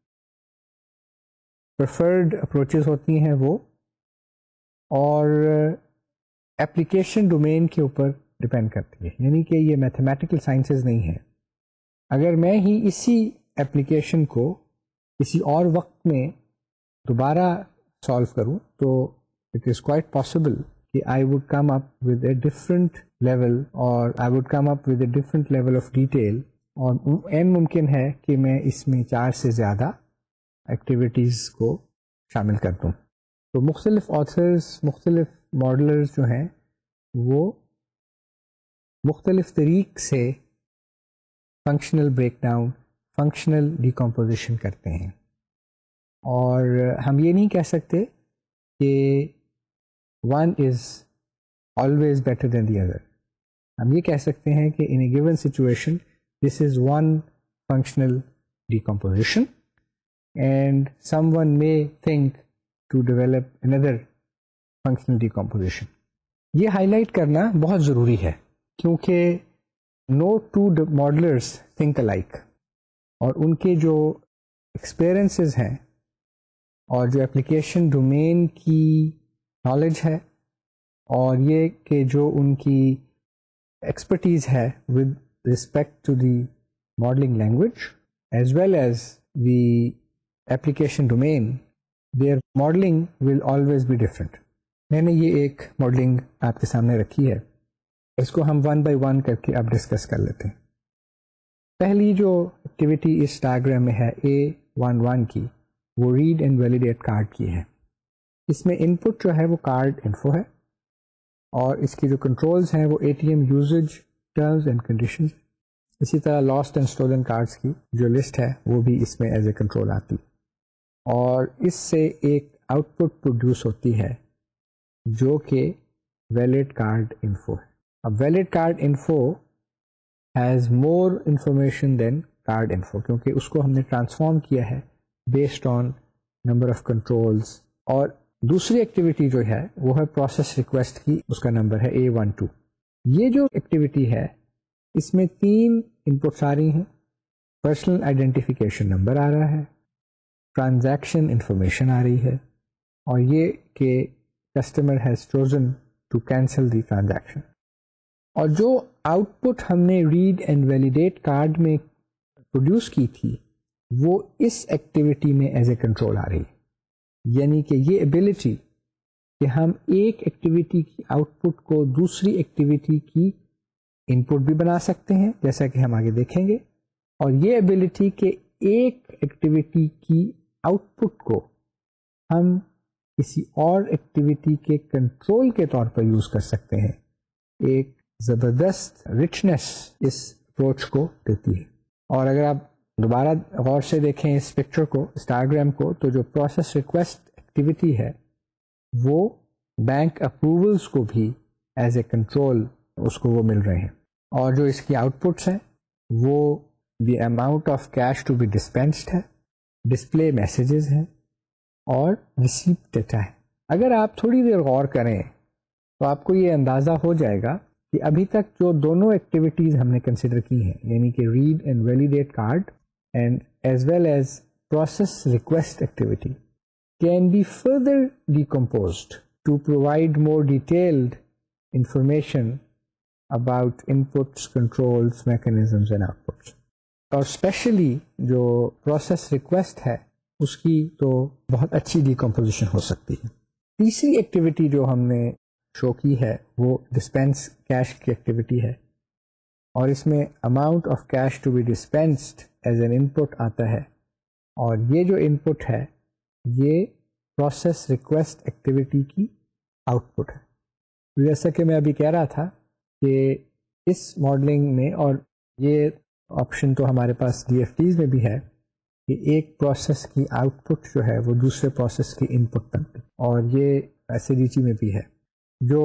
پریفرڈ اپروچز ہوتی ہیں وہ, اور ایپلیکیشن ڈومین کے اوپر ڈپینڈ کرتی ہے. یعنی کہ یہ میتھمیٹیکل سائنسز نہیں ہے. اگر میں ہی اسی ایپلیکیشن کو کسی اور وقت میں دوبارہ سالو کروں تو اٹ از کوائٹ پاسبل کہ I would come up with a different level, or I would come up with a different level of detail, اور ممکن ہے کہ میں اس میں 4 سے زیادہ ایکٹیویٹیز کو شامل کر دوں. تو مختلف آتھرز, مختلف ماڈلرز جو ہیں وہ مختلف طریق سے functional break down, functional decomposition کرتے ہیں, اور ہم یہ نہیں کہہ سکتے کہ one is always better than the other. ہم یہ کہہ سکتے ہیں کہ in a given situation this is one functional decomposition and someone may think to develop another functional decomposition. یہ ہائی لائٹ کرنا بہت ضروری ہے کیونکہ no two modelers think alike, اور ان کے جو ایکسپیرئنسز ہیں اور جو اپلیکیشن ڈومین کی نالج ہے اور یہ کہ جو ان کی ایکسپرٹیز ہے with respect to the modelling language as well as the application domain, their modelling will always be different. میں نے یہ ایک ماڈلنگ آپ کے سامنے رکھی ہے, اس کو ہم 1 by 1 کر کے اب ڈسکس کر لیتے ہیں. پہلی جو ایکٹیویٹی اس ڈائیگرام میں ہے A11 کی, وہ ریڈ اینڈ ویلیڈیٹ کارڈ کی ہے. اس میں ان پٹ جو ہے وہ کارڈ انفو ہے, اور اس کی جو کنٹرولز ہیں وہ A T M usage terms and conditions. اسی طرح لاسٹ اینڈ اسٹولن کارڈس کی جو لسٹ ہے وہ بھی اس میں ایز اے کنٹرول آتی, اور اس سے ایک آؤٹ پٹ پروڈیوس ہوتی ہے جو کہ ویلڈ کارڈ انفو ہے. اب valid card info has more information than card info, کیونکہ اس کو ہم نے ٹرانسفارم کیا ہے based on number of controls. اور دوسری ایکٹیویٹی جو ہے وہ ہے پروسیس ریکویسٹ کی, اس کا نمبر ہے A12. یہ جو ایکٹیویٹی ہے اس میں 3 انپٹس آ رہی ہیں. پرسنل آئیڈینٹیفیکیشن نمبر آ رہا ہے, ٹرانزیکشن انفارمیشن آ رہی ہے, اور یہ کہ customer has chosen to cancel the transaction. اور جو آؤٹ پٹ ہم نے ریڈ اینڈ ویلیڈیٹ کارڈ میں پروڈیوس کی تھی وہ اس ایکٹیویٹی میں ایز اے کنٹرول آ رہی ہے. یعنی کہ یہ ایبلٹی کہ ہم ایک ایکٹیویٹی کی آؤٹ پٹ کو دوسری ایکٹیویٹی کی ان پٹ بھی بنا سکتے ہیں جیسا کہ ہم آگے دیکھیں گے, اور یہ ایبلٹی کہ ایک ایکٹیویٹی کی آؤٹ پٹ کو ہم کسی اور ایکٹیویٹی کے کنٹرول کے طور پر یوز کر سکتے ہیں, ایک زبردست رچنس اس اپروچ کو دیتی ہے. اور اگر آپ دوبارہ غور سے دیکھیں اس پکچر کو, اس ڈائیگرام کو, تو جو پروسیس ریکویسٹ ایکٹیویٹی ہے وہ بینک اپروولس کو بھی ایز اے کنٹرول اس کو وہ مل رہے ہیں, اور جو اس کی آؤٹ پٹس ہیں وہ the amount of cash to be dispensed ہے, ڈسپلے میسیجز ہیں اور ریسیپٹ ڈیٹا ہے. اگر آپ تھوڑی دیر غور کریں تو آپ کو یہ اندازہ ہو جائے گا کہ ابھی تک جو دونوں ایکٹیویٹیز ہم نے کنسیڈر کی ہیں, یعنی کہ read and validate card and as well as process request activity, can be further decomposed to provide more detailed information about inputs, controls, mechanisms and outputs. اور اسپیشلی جو پروسیس ریکویسٹ ہے اس کی تو بہت اچھی ڈیکمپوزیشن ہو سکتی ہے. تیسری ایکٹیویٹی جو ہم نے شو کی ہے وہ ڈسپینس کیش کی ایکٹیویٹی ہے, اور اس میں amount of cash to be dispensed as an input آتا ہے, اور یہ جو ان پٹ ہے یہ پروسیس ریکویسٹ ایکٹیویٹی کی آؤٹ پٹ ہے. جیسا کہ میں ابھی کہہ رہا تھا کہ اس ماڈلنگ میں, اور یہ آپشن تو ہمارے پاس ڈی ایف ٹیز میں بھی ہے, کہ ایک پروسیس کی آؤٹ پٹ جو ہے وہ دوسرے پروسیس کی ان پٹ بنتی, اور یہ ایس اے ڈی ٹی میں بھی ہے. جو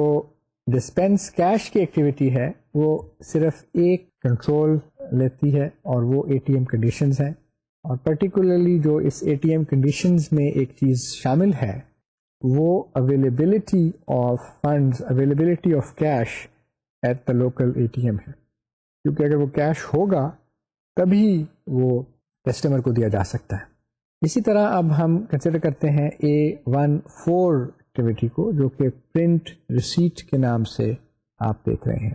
ڈسپینس کیش کی ایکٹیویٹی ہے وہ صرف ایک کنٹرول لیتی ہے اور وہ اے ٹی ایم کنڈیشنز ہیں, اور پرٹیکولرلی جو اس اے ٹی ایم کنڈیشنز میں ایک چیز شامل ہے وہ availability of funds, availability of cash at the local A T M ہے, کیونکہ اگر وہ کیش ہوگا تبھی وہ کسٹمر کو دیا جا سکتا ہے. اسی طرح اب ہم کنسیڈر کرتے ہیں A14 ایکٹیویٹی کو, جو کہ پرنٹ ریسیٹ کے نام سے آپ دیکھ رہے ہیں.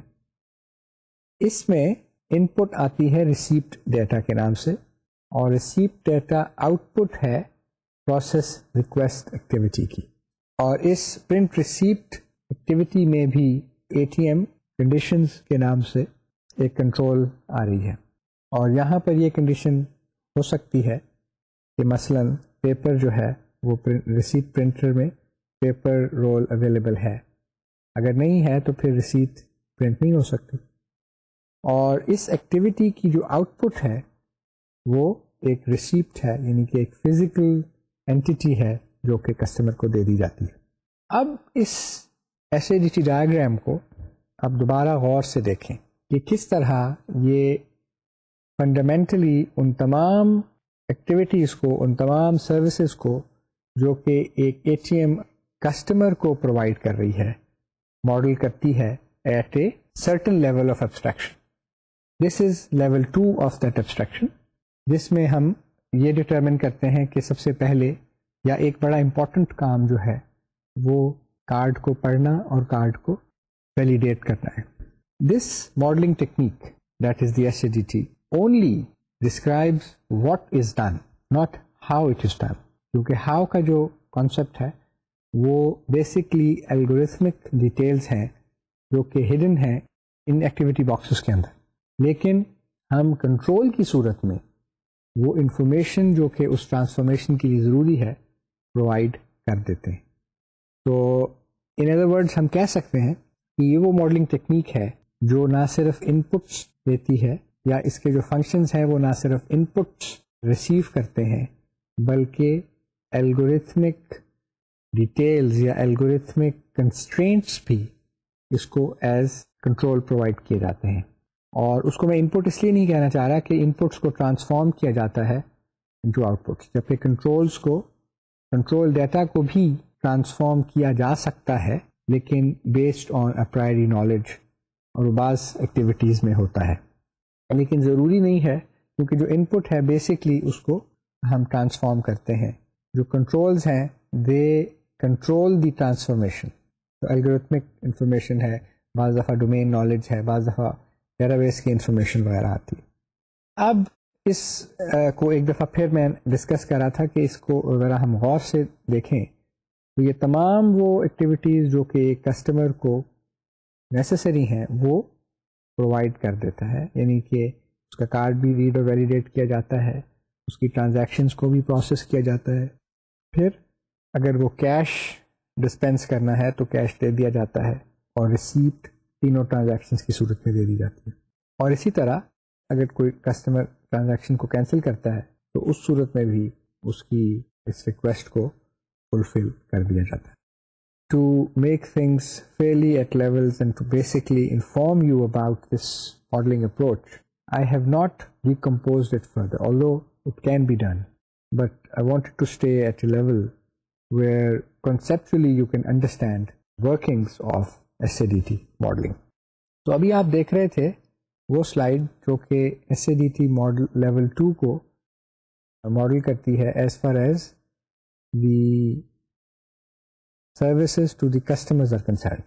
اس میں ان پٹ آتی ہے ریسیپٹ ڈیٹا کے نام سے, اور ریسیپٹ ڈیٹا آؤٹ پٹ ہے پروسیس ریکویسٹ ایکٹیویٹی کی. اور اس پرنٹ ریسیپٹ ایکٹیویٹی میں بھی اے ٹی ایم کنڈیشنز کے نام سے ایک کنٹرول آ رہی ہے, اور یہاں پر یہ کنڈیشن ہو سکتی ہے کہ مثلا پیپر جو ہے وہ ریسیٹ پرنٹر میں پیپر رول اویلیبل ہے, اگر نہیں ہے تو پھر ریسیٹ پرنٹ نہیں ہو سکتی. اور اس ایکٹیویٹی کی جو آؤٹ پٹ ہے وہ ایک ریسیپٹ ہے, یعنی کہ ایک فزیکل اینٹیٹی ہے جو کہ کسٹمر کو دے دی جاتی ہے. اب اس S A D T diagram کو اب دوبارہ غور سے دیکھیں کہ کس طرح یہ فنڈامنٹلی ان تمام ایکٹیویٹیز کو, ان تمام سروسز کو جو کہ ایک اے ٹی ایم کسٹمر کو پرووائڈ کر رہی ہے, ماڈل کرتی ہے at a certain level of abstraction. This is level 2 of that abstraction, جس میں ہم یہ ڈٹرمن کرتے ہیں کہ سب سے پہلے یا ایک بڑا امپورٹنٹ کام جو ہے وہ کارڈ کو پڑھنا اور کارڈ کو ویلیڈیٹ کرنا ہے. This modelling technique that is the S A D T only describes what is done, not how it is done, کیونکہ ہاؤ کا جو کانسیپٹ ہے وہ بیسکلی الگورتھمک ڈیٹیلز ہیں جو کہ ہڈن ہیں ان ایکٹیویٹی باکسز کے اندر, لیکن ہم کنٹرول کی صورت میں وہ انفارمیشن جو کہ اس ٹرانسفارمیشن کے لیے ضروری ہے پرووائڈ کر دیتے ہیں. تو ان ادر ورڈز ہم کہہ سکتے ہیں کہ یہ وہ ماڈلنگ ٹیکنیک ہے جو نہ صرف ان پٹس دیتی ہے, یا اس کے جو فنکشنز ہیں وہ نہ صرف ان پٹس ریسیو کرتے ہیں بلکہ الگورتھمک ڈیٹیلز یا الگورتھمک کنسٹرینٹس بھی اس کو ایز کنٹرول پرووائڈ کیے جاتے ہیں. اور اس کو میں ان پٹ اس لیے نہیں کہنا چاہ رہا کہ ان پٹس کو ٹرانسفارم کیا جاتا ہے انٹو آؤٹ پٹس, جبکہ کنٹرولز کو, کنٹرول ڈیٹا کو بھی ٹرانسفارم کیا جا سکتا ہے, لیکن بیسڈ آن اے پرائری نالج, اور بعض ایکٹیویٹیز میں ہوتا ہے, لیکن ضروری نہیں ہے, کیونکہ جو ان پٹ ہے بیسکلی اس کو ہم ٹرانسفارم کرتے ہیں. جو کنٹرولز ہیں دے کنٹرول دی ٹرانسفارمیشن, جو الگورتھمک انفارمیشن ہے بعض دفعہ ڈومین نالج ہے، بعض دفعہ ڈیٹا بیس کی انفارمیشن وغیرہ آتی ہے. اب اس کو ایک دفعہ پھر میں ڈسکس کر رہا تھا کہ اس کو اگر ہم غور سے دیکھیں تو یہ تمام وہ ایکٹیویٹیز جو کہ کسٹمر کو نیسیسری ہیں وہ پرووائڈ کر دیتا ہے. یعنی کہ اس کا کارڈ بھی ریڈ اور ویلیڈیٹ کیا جاتا ہے، اس کی ٹرانزیکشنز کو بھی پروسیس کیا جاتا ہے، پھر اگر وہ کیش ڈسپینس کرنا ہے تو کیش دے دیا جاتا ہے، اور ریسیپٹ تینوں ٹرانزیکشنز کی صورت میں دے دی جاتی ہے. اور اسی طرح اگر کوئی کسٹمر ٹرانزیکشن کو کینسل کرتا ہے تو اس صورت میں بھی اس کی اس ریکویسٹ کو فلفل کر دیا جاتا ہے. To make things fairly at levels and to basically inform you about this modeling approach, I have not decomposed it further, although it can be done. But I wanted to stay at a level where conceptually you can understand workings of SADT modeling. تو ابھی آپ دیکھ رہے تھے وہ slide جو کہ SADT model level 2 کو ماڈل کرتی ہے as far as the services to the customers are concerned.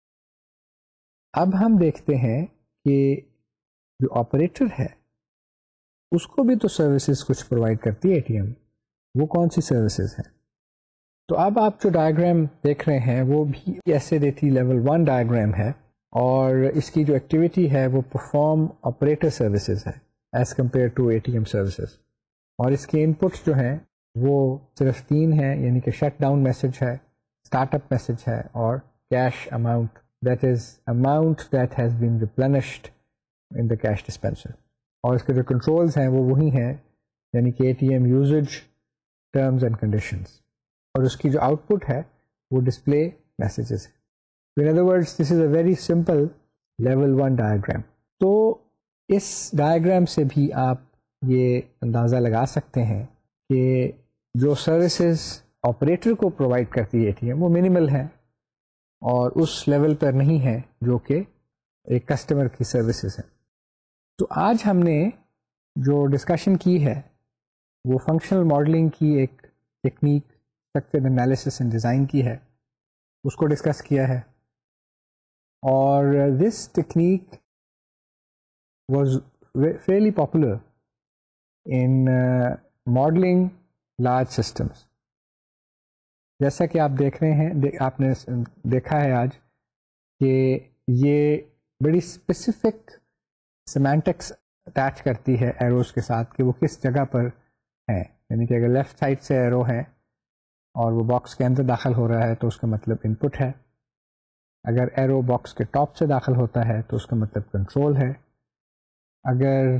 اب ہم دیکھتے ہیں کہ جو آپریٹر ہے اس کو بھی تو سروسز کچھ پرووائڈ کرتی ہے ATM. وہ کون سی سروسز ہیں؟ تو اب آپ جو ڈائیگرام دیکھ رہے ہیں وہ بھی SADT لیول 1 ڈائیگرام ہے، اور اس کی جو ایکٹیویٹی ہے وہ پرفارم آپریٹر سروسز ہے as compared to ATM services. اور اس کے انپٹس جو ہیں وہ صرف 3 ہیں، یعنی کہ شٹ ڈاؤن میسج ہے، اسٹارٹ اپ میسج ہے، اور cash amount that is amount that has been replenished in the cash dispenser. اور اس کے جو کنٹرولز ہیں وہ وہی ہیں، یعنی کہ ATM usage, terms and conditions. اور اس کی جو آؤٹ پٹ ہے وہ ڈسپلے میسیجز ہے. In other words, this is a very simple level 1 diagram. تو اس ڈائیگرام سے بھی آپ یہ اندازہ لگا سکتے ہیں کہ جو سروسز آپریٹر کو پرووائڈ کرتی ہے ATM وہ منیمل ہیں اور اس لیول پر نہیں ہے جو کہ ایک کسٹمر کی سروسز ہیں. تو آج ہم نے جو ڈسکشن کی ہے وہ فنکشنل ماڈلنگ کی ایک technique structured analysis and design کی ہے، اس کو ڈسکس کیا ہے. اور this technique was fairly popular in modelling large systems. جیسا کہ آپ دیکھ رہے ہیں، آپ نے دیکھا ہے آج کہ یہ بڑی اسپیسیفک سیمانٹکس اٹیچ کرتی ہے ایروز کے ساتھ کہ وہ کس جگہ پر ہیں. یعنی کہ اگر لیفٹ سائڈ سے ایرو ہے اور وہ باکس کے اندر داخل ہو رہا ہے تو اس کا مطلب ان پٹ ہے. اگر ایرو باکس کے ٹاپ سے داخل ہوتا ہے تو اس کا مطلب کنٹرول ہے. اگر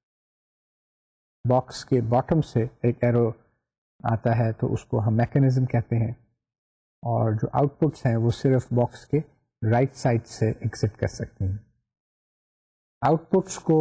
باکس کے باٹم سے ایک ایرو آتا ہے تو اس کو ہم میکینزم کہتے ہیں. اور جو آؤٹ پٹس ہیں وہ صرف باکس کے رائٹ سائڈ سے ایگزٹ کر سکتے ہیں. آؤٹ پٹس کو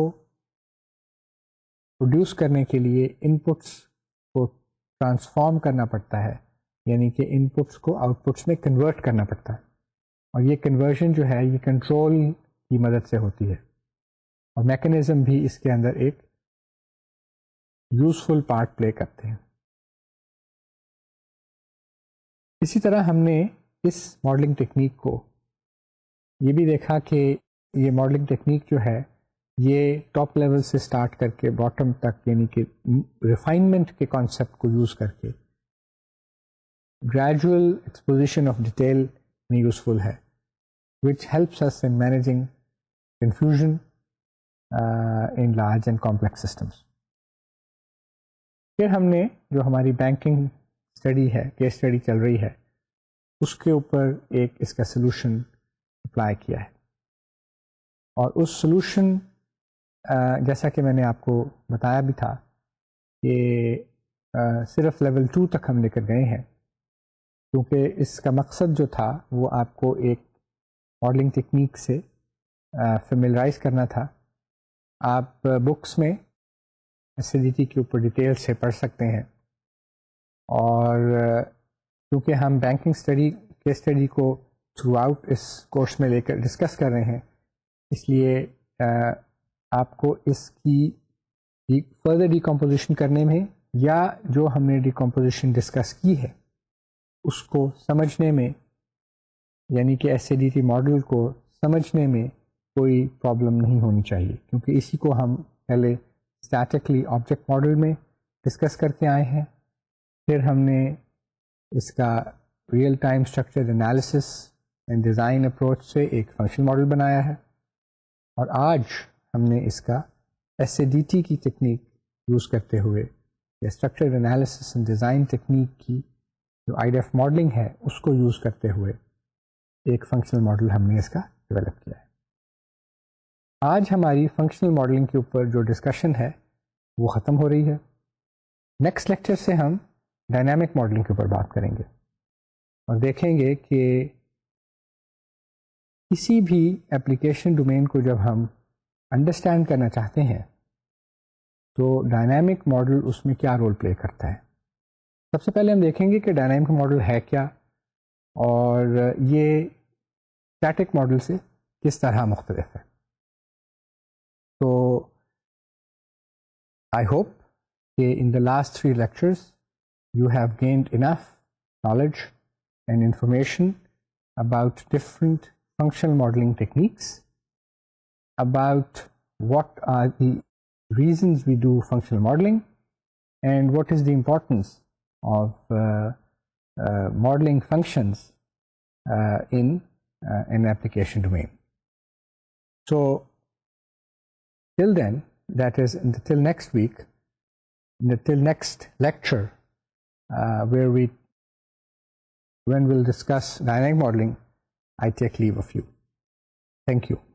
پروڈیوس کرنے کے لیے ان پٹس کو ٹرانسفارم کرنا پڑتا ہے، یعنی کہ ان پٹس کو آؤٹ پٹس میں کنورٹ کرنا پڑتا ہے. اور یہ کنورژن جو ہے یہ کنٹرول کی مدد سے ہوتی ہے، اور میکینزم بھی اس کے اندر ایک یوزفل پارٹ پلے کرتے ہیں. اسی طرح ہم نے اس ماڈلنگ ٹیکنیک کو یہ بھی دیکھا کہ یہ ماڈلنگ ٹیکنیک جو ہے یہ ٹاپ لیول سے سٹارٹ کر کے باٹم تک، یعنی کہ ریفائنمنٹ کے کانسیپٹ کو یوز کر کے گریجول ایکسپوزیشن آف ڈیٹیل میں یوزفل ہے، which helps us in managing confusion in large and complex systems. پھر ہم نے جو ہماری بینکنگ اسٹڈی ہے، کیس اسٹڈی چل رہی ہے، اس کے اوپر ایک اس کا سلوشن اپلائی کیا ہے. اور اس سلوشن جیسا کہ میں نے آپ کو بتایا بھی تھا کہ صرف لیول 2 تک ہم لے کر گئے ہیں، کیونکہ اس کا مقصد جو تھا وہ آپ کو ایک ماڈلنگ ٹیکنیک سے فیملرائز کرنا تھا. آپ بکس میں SADT کے اوپر ڈیٹیل سے پڑھ سکتے ہیں، اور کیونکہ ہم بینکنگ اسٹڈی کیس اسٹڈی کو تھرو آؤٹ اس کورس میں لے کر ڈسکس کر رہے ہیں، اس لیے آپ کو اس کی فردر ڈیکمپوزیشن کرنے میں یا جو ہم نے ڈیکمپوزیشن ڈسکس کی ہے اس کو سمجھنے میں، یعنی کہ SADT ماڈل کو سمجھنے میں کوئی پرابلم نہیں ہونی چاہیے، کیونکہ اسی کو ہم پہلے اسٹیٹکلی آبجیکٹ ماڈل میں ڈسکس کر کے آئے ہیں، پھر ہم نے اس کا real time structure analysis and design approach سے ایک فنکشن ماڈل بنایا ہے، اور آج ہم نے اس کا ایس اے ڈی ٹی کی ٹیکنیک یوز کرتے ہوئے یا structure analysis and design technique کی جو آئی ڈی ایف ماڈلنگ ہے اس کو یوز کرتے ہوئے ایک فنکشنل ماڈل ہم نے اس کا ڈیولپ کیا ہے۔ آج ہماری فنکشنل ماڈلنگ کے اوپر جو ڈسکشن ہے وہ ختم ہو رہی ہے۔ نیکسٹ لیکچر سے ہم ڈائنامک ماڈلنگ کے اوپر بات کریں گے اور دیکھیں گے کہ کسی بھی ایپلیکیشن ڈومین کو جب ہم انڈرسٹینڈ کرنا چاہتے ہیں تو ڈائنامک ماڈل اس میں کیا رول پلے کرتا ہے۔ سب سے پہلے ہم دیکھیں گے کہ ڈائنامک ماڈل ہے کیا اور یہ اسٹیٹک ماڈل سے کس طرح مختلف ہے۔ تو آئی ہوپ کہ in the last 3 lectures you have gained enough knowledge and information about different functional modeling techniques, about what are the reasons we do functional modeling, and what is the importance of modeling functions in an application domain. So till then, that is till next week, till next lecture, when we'll discuss dynamic modeling, I take leave of you. Thank you.